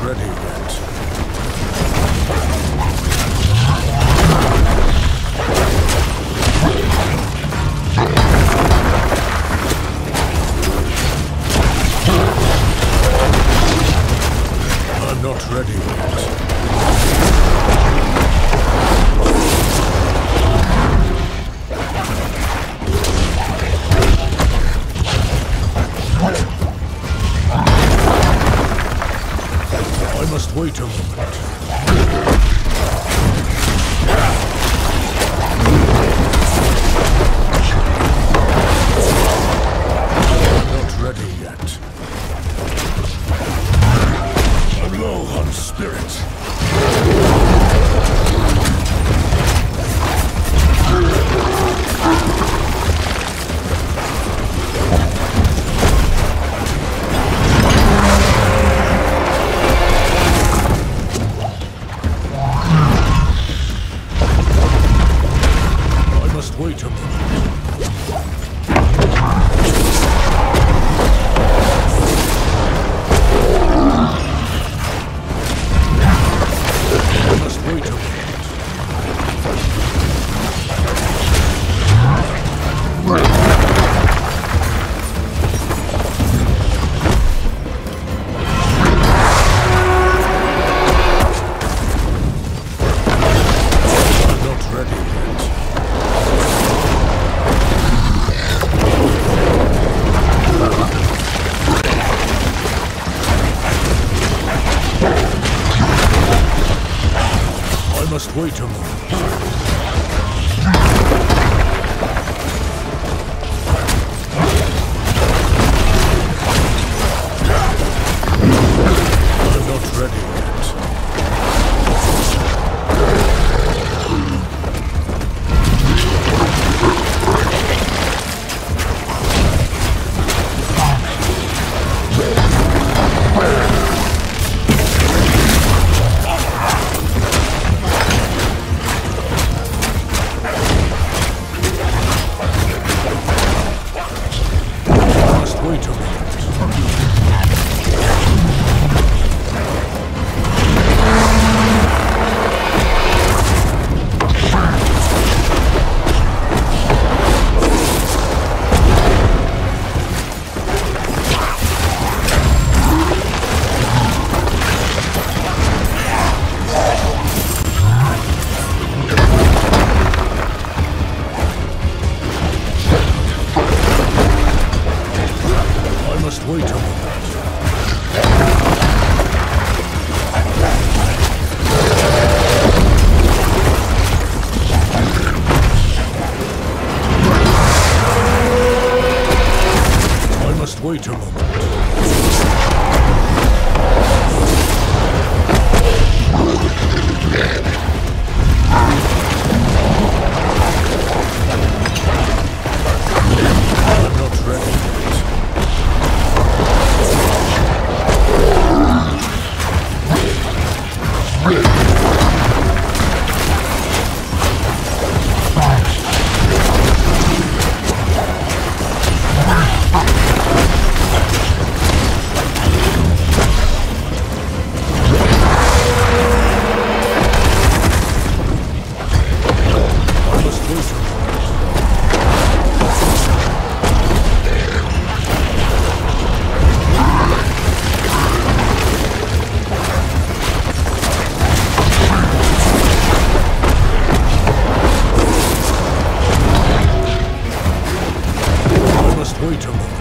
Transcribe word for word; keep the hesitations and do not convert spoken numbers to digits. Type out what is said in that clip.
ready yet. I'm not ready yet. I must wait a moment. Not ready yet. I'm low on spirit. Wait a moment. I must wait a moment. I'm not ready yet. I must wait a moment. I'm not ready yet. Wait a minute. I must wait a moment. I must wait a moment. I'm not ready yet. Wait a moment.